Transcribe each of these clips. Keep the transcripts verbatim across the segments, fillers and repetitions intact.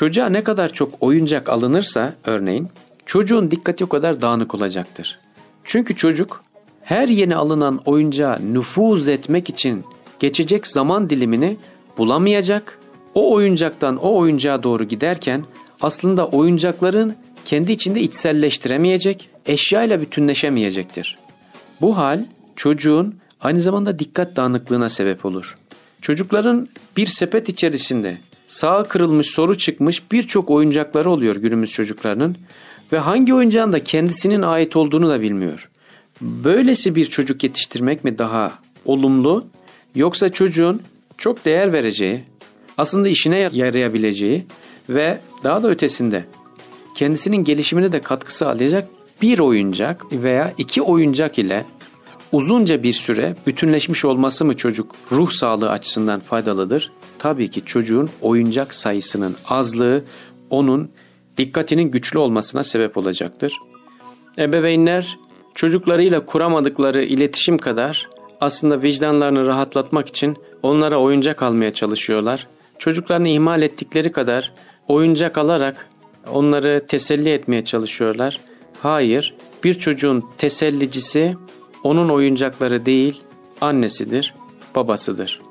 Çocuğa ne kadar çok oyuncak alınırsa örneğin çocuğun dikkati o kadar dağınık olacaktır. Çünkü çocuk her yeni alınan oyuncağa nüfuz etmek için geçecek zaman dilimini bulamayacak. O oyuncaktan o oyuncağa doğru giderken aslında oyuncakların kendi içinde içselleştiremeyecek, eşyayla bütünleşemeyecektir. Bu hal çocuğun aynı zamanda dikkat dağınıklığına sebep olur. Çocukların bir sepet içerisinde sağa kırılmış, soru çıkmış birçok oyuncakları oluyor günümüz çocuklarının ve hangi oyuncağın da kendisinin ait olduğunu da bilmiyor. Böylesi bir çocuk yetiştirmek mi daha olumlu, yoksa çocuğun çok değer vereceği, aslında işine yarayabileceği ve daha da ötesinde kendisinin gelişimine de katkı sağlayacak bir oyuncak veya iki oyuncak ile uzunca bir süre bütünleşmiş olması mı çocuk ruh sağlığı açısından faydalıdır? Tabii ki çocuğun oyuncak sayısının azlığı onun dikkatinin güçlü olmasına sebep olacaktır. Ebeveynler çocuklarıyla kuramadıkları iletişim kadar aslında vicdanlarını rahatlatmak için onlara oyuncak almaya çalışıyorlar. Çocuklarını ihmal ettikleri kadar oyuncak alarak onları teselli etmeye çalışıyorlar. Hayır, bir çocuğun tesellicisi onun oyuncakları değil, annesidir, babasıdır.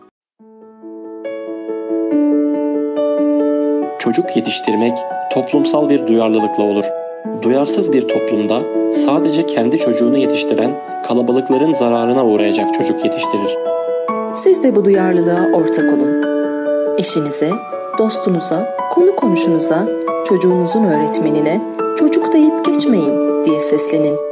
Çocuk yetiştirmek toplumsal bir duyarlılıkla olur. Duyarsız bir toplumda sadece kendi çocuğunu yetiştiren kalabalıkların zararına uğrayacak çocuk yetiştirir. Siz de bu duyarlılığa ortak olun. Eşinize, dostunuza, konu komşunuza, çocuğunuzun öğretmenine çocuk deyip geçmeyin diye seslenin.